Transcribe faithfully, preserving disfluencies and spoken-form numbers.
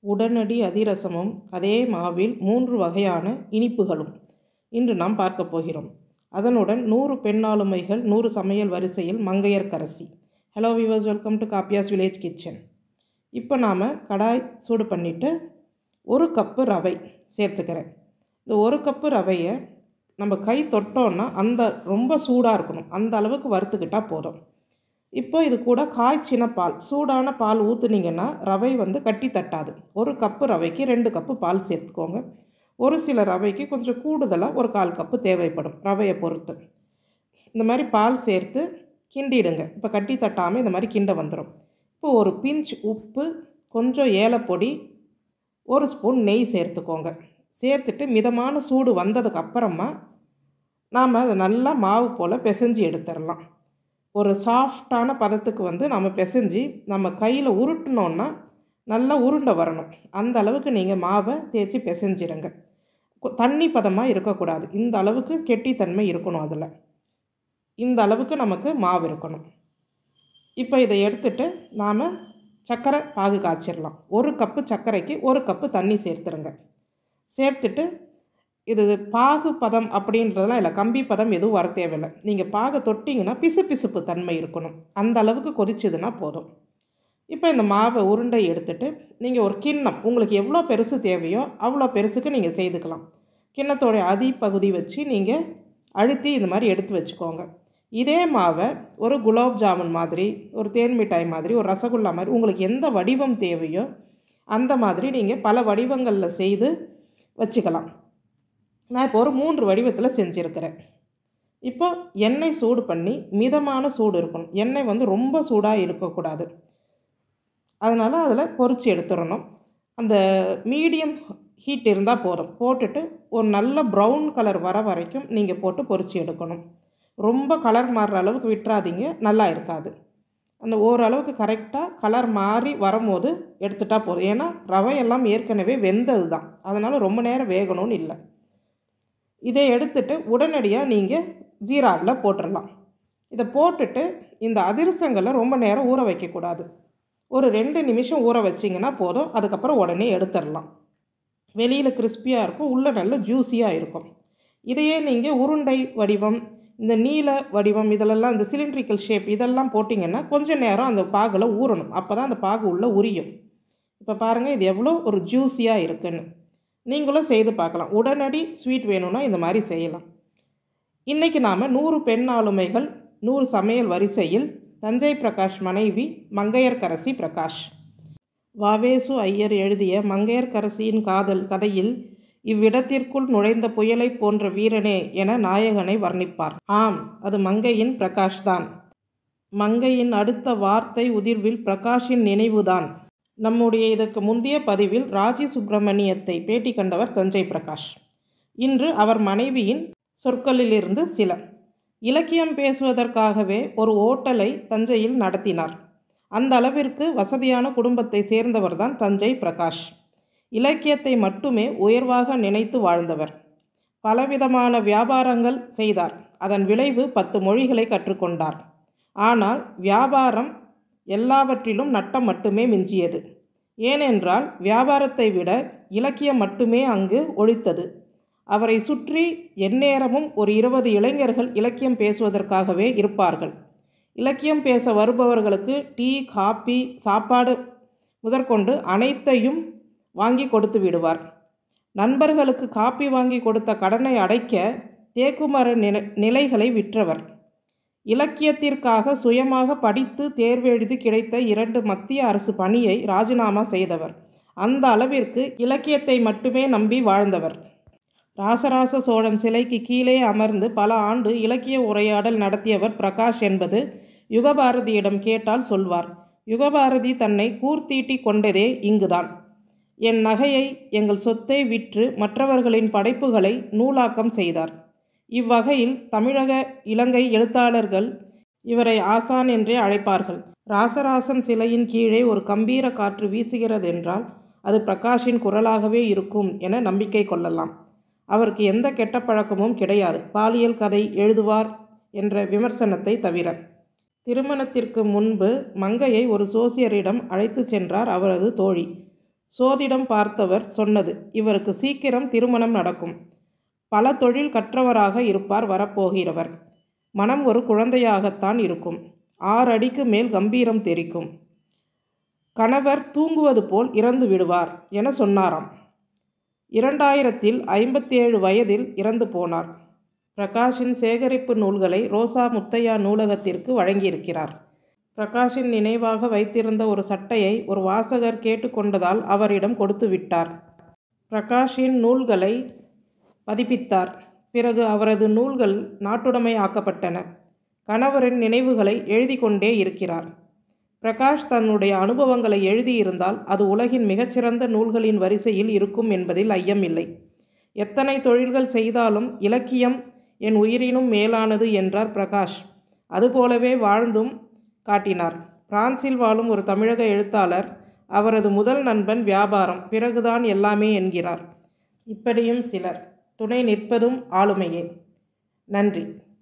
உடனடி அதிரசமும் அதே மாவில் மூன்று வகையான இனிப்புகளும் இன்று நாம் பார்க்க போகிறோம். அதனுடன் நூறு பெண்ணாளுமைகள் நூறு சமையல் வரிசையில் Mangaiyarkarasi. Hello viewers, welcome to காப்பியாஸ் வில்லேஜ் கிச்சன். இப்போ நாம் கடாய் சூடு பண்ணிவிட்டு ஒரு கப்பு ரவை சேர்த்துக்கிறேன். இந்த ஒரு கப்பு ரவையை நம்ம கை தொட்டோன்னா அந்த ரொம்ப சூடாக இருக்கணும், அந்த அளவுக்கு வறுத்துக்கிட்டால் போதும். இப்போ இது கூட காய்ச்சின பால், சூடான பால் ஊற்றுனீங்கன்னா ரவை வந்து கட்டி தட்டாது. ஒரு கப்பு ரவைக்கு ரெண்டு கப்பு பால் சேர்த்துக்கோங்க. ஒரு சில ரவைக்கு கொஞ்சம் கூடுதலாக ஒரு கால் கப்பு தேவைப்படும், ரவையை பொறுத்து. இந்த மாதிரி பால் சேர்த்து கிண்டிடுங்க. இப்போ கட்டி தட்டாமல் இந்த மாதிரி கிண்ட வந்துடும். இப்போ ஒரு பிஞ்ச் உப்பு, கொஞ்சம் ஏலப்பொடி, ஒரு ஸ்பூன் நெய் சேர்த்துக்கோங்க. சேர்த்துட்டு மிதமான சூடு வந்ததுக்கு அப்புறமா நாம் அதை நல்லா மாவு போல் பிசைஞ்சு எடுத்துடலாம். ஒரு சாஃப்டான பதத்துக்கு வந்து நம்ம பிசைஞ்சு நம்ம கையில் உருட்டினோன்னா நல்லா உருண்டை வரணும். அந்த அளவுக்கு நீங்கள் மாவை தேய்ச்சி பிசைஞ்சிடுங்க. தண்ணி பதமாக இருக்கக்கூடாது, இந்த அளவுக்கு கெட்டித்தன்மை இருக்கணும். அதில் இந்த அளவுக்கு நமக்கு மாவு இருக்கணும். இப்போ இதை எடுத்துட்டு நாம் சர்க்கரை பாகு காய்ச்சிடலாம். ஒரு கப்பு சர்க்கரைக்கு ஒரு கப்பு தண்ணி சேர்த்துருங்க. சேர்த்துட்டு இது பாகு பதம் அப்படின்றதெல்லாம் இல்லை, கம்பி பதம் எதுவும் வர தேவையில்லை. நீங்கள் பாகை தொட்டிங்கன்னா பிசு பிசுப்பு தன்மை இருக்கணும், அந்த அளவுக்கு கொதிச்சதுன்னா போதும். இப்போ இந்த மாவை உருண்டை எடுத்துகிட்டு நீங்கள் ஒரு கிண்ணம், உங்களுக்கு எவ்வளோ பெருசு தேவையோ அவ்வளோ பெருசுக்கு நீங்கள் செய்துக்கலாம். கிண்ணத்தோடைய அடிப்பகுதி வச்சு நீங்கள் அழுத்தி இந்த மாதிரி எடுத்து வச்சுக்கோங்க. இதே மாவை ஒரு குலாப் ஜாமுன் மாதிரி, ஒரு தேன் மிட்டாய் மாதிரி, ஒரு ரசகுல்லா மாதிரி, உங்களுக்கு எந்த வடிவம் தேவையோ அந்த மாதிரி நீங்கள் பல வடிவங்களில் செய்து வச்சுக்கலாம். நான் இப்போ ஒரு மூன்று வடிவத்தில் செஞ்சுருக்கிறேன். இப்போ எண்ணெய் சூடு பண்ணி மிதமான சூடு இருக்கணும். எண்ணெய் வந்து ரொம்ப சூடாக இருக்கக்கூடாது, அதனால் அதில் பொரித்து எடுத்துடணும். அந்த மீடியம் ஹீட் இருந்தால் போதும். போட்டுட்டு ஒரு நல்ல ப்ரௌன் கலர் வர வரைக்கும் நீங்கள் போட்டு பொரித்து எடுக்கணும். ரொம்ப கலர் மாறுற அளவுக்கு விட்டுறாதீங்க, நல்லா இருக்காது. அந்த ஓரளவுக்கு கரெக்டாக கலர் மாறி வரும்போது எடுத்துட்டால் போதும். ஏன்னா ரவையெல்லாம் ஏற்கனவே வெந்தது தான், அதனால் ரொம்ப நேரம் வேகணும்னு இல்லை. இதை எடுத்துட்டு உடனடியாக நீங்கள் ஜீராவில் போட்டுடலாம். இதை போட்டுட்டு இந்த அதிரசங்களை ரொம்ப நேரம் ஊற வைக்கக்கூடாது. ஒரு ரெண்டு நிமிஷம் ஊற வச்சிங்கன்னா போதும். அதுக்கப்புறம் உடனே எடுத்துடலாம். வெளியில் கிறிஸ்பியாக இருக்கும், உள்ளே நல்ல ஜூஸியாக இருக்கும். இதையே நீங்கள் உருண்டை வடிவம், இந்த நீல வடிவம், இதிலெல்லாம் இந்த சிலிண்ட்ரிக்கல் ஷேப் இதெல்லாம் போட்டிங்கன்னா கொஞ்சம் நேரம் அந்த பாகில் ஊறணும். அப்போ தான் அந்த பாகு உள்ளே உரியும். இப்போ பாருங்கள் இது எவ்வளோ ஒரு ஜூஸியாக இருக்குன்னு. நீங்களும் செய்து பார்க்கலாம். உடனடி ஸ்வீட் வேணும்னா இந்த மாதிரி செய்யலாம். இன்றைக்கி நாம் நூறு பெண் ஆளுமைகள் நூறு சமையல் வரிசையில் தஞ்சை பிரகாஷ் மனைவி மங்கையர்க்கரசி பிரகாஷ். வாவேசு ஐயர் எழுதிய மங்கையர்க்கரசியின் காதல் கதையில் இவ்விடத்திற்குள் நுழைந்த புயலை போன்ற வீரனே என நாயகனை வர்ணிப்பார். ஆம், அது மங்கையின் பிரகாஷ்தான். மங்கையின் அடுத்த வார்த்தை உதிர்வில் பிரகாஷின் நினைவுதான். நம்முடைய இதற்கு முந்தைய பதிவில் ராஜி சுப்பிரமணியத்தை பேட்டி கண்டவர் தஞ்சை பிரகாஷ். இன்று அவர் மனைவியின் சொற்களிலிருந்து சில. இலக்கியம் பேசுவதற்காகவே ஒரு ஓட்டலை தஞ்சையில் நடத்தினார். அந்த அளவிற்கு வசதியான குடும்பத்தை சேர்ந்தவர்தான் தஞ்சை பிரகாஷ். இலக்கியத்தை மட்டுமே உயர்வாக நினைத்து வாழ்ந்தவர். பலவிதமான வியாபாரங்கள் செய்தார். அதன் விளைவு பத்து மொழிகளை கற்றுக்கொண்டார். ஆனால் வியாபாரம் எல்லாவற்றிலும் நட்டம் மட்டுமே மிஞ்சியது. ஏனென்றால் வியாபாரத்தை விட இலக்கியம் மட்டுமே அங்கு ஒழித்தது. அவரை சுற்றி எந்நேரமும் ஒரு இருபது இளைஞர்கள் இலக்கியம் பேசுவதற்காகவே இருப்பார்கள். இலக்கியம் பேச வருபவர்களுக்கு டீ, காப்பி, சாப்பாடு முதற்கொண்டு அனைத்தையும் வாங்கி கொடுத்து விடுவார். நண்பர்களுக்கு காப்பி வாங்கி கொடுத்த கடனை அடைக்க தேக்குமர நிலை நிலைகளை விற்றவர். இலக்கியத்திற்காக சுயமாக படித்து தேர்வெழுதி கிடைத்த இரண்டு மத்திய அரசு பணியை ராஜினாமா செய்தவர். அந்த அளவிற்கு இலக்கியத்தை மட்டுமே நம்பி வாழ்ந்தவர். ராசராச சோழன் சிலைக்கு கீழே அமர்ந்து பல ஆண்டு இலக்கிய உரையாடல் நடத்தியவர் பிரகாஷ் என்பது யுகபாரதியிடம் கேட்டால் சொல்வார். யுகபாரதி தன்னை கூர்த்தீட்டி கொண்டதே இங்குதான். என் நகையை, எங்கள் சொத்தை விற்று மற்றவர்களின் படைப்புகளை நூலாக்கம் செய்தார். இவ்வகையில் தமிழக இலங்கை எழுத்தாளர்கள் இவரை ஆசான் என்றே அழைப்பார்கள். ராசராசன் சிலையின் கீழே ஒரு கம்பீர காற்று வீசுகிறதென்றால் அது பிரகாஷின் குரலாகவே இருக்கும் என நம்பிக்கை கொள்ளலாம். அவருக்கு எந்த கெட்ட பழக்கமும் கிடையாது, பாலியல் கதை எழுதுவார் என்ற விமர்சனத்தை தவிர. திருமணத்திற்கு முன்பு மங்கையை ஒரு சோசியரிடம் அழைத்து சென்றார் அவரது தோழி. சோதிடம் பார்த்தவர் சொன்னது, இவருக்கு சீக்கிரம் திருமணம் நடக்கும். பல தொழில் கற்றவராக இருப்பார் வரப்போகிறவர். மனம் ஒரு குழந்தையாகத்தான் இருக்கும். ஆறு அடிக்கு மேல் கம்பீரம் தெரிக்கும். கணவர் தூங்குவது போல் இறந்து விடுவார் என சொன்னாராம். இரண்டாயிரத்தில் ஐம்பத்தேழு வயதில் இறந்து போனார். பிரகாஷின் சேகரிப்பு நூல்களை ரோசா முத்தையா நூலகத்திற்கு வழங்கியிருக்கிறார். பிரகாஷின் நினைவாக வைத்திருந்த ஒரு சட்டையை ஒரு வாசகர் கேட்டுக்கொண்டதால் அவரிடம் கொடுத்து விட்டார். பிரகாஷின் நூல்களை பதிப்பித்தார். பிறகு அவரது நூல்கள் நாட்டுடைமை ஆக்கப்பட்டன. கணவரின் நினைவுகளை எழுதி கொண்டே இருக்கிறார். பிரகாஷ் தன்னுடைய அனுபவங்களை எழுதியிருந்தால் அது உலகின் மிகச்சிறந்த நூல்களின் வரிசையில் இருக்கும் என்பதில் ஐயமில்லை. எத்தனை தொழில்கள் செய்தாலும் இலக்கியம் என் உயிரினும் மேலானது என்றார் பிரகாஷ். அதுபோலவே வாழ்ந்தும் காட்டினார். பிரான்சில் வாழும் ஒரு தமிழக எழுத்தாளர் அவரது முதல் நண்பன் வியாபாரம், பிறகுதான் எல்லாமே என்கிறார். இப்படியும் சிலர். துணை நிற்பதும் ஆளுமையே. நன்றி.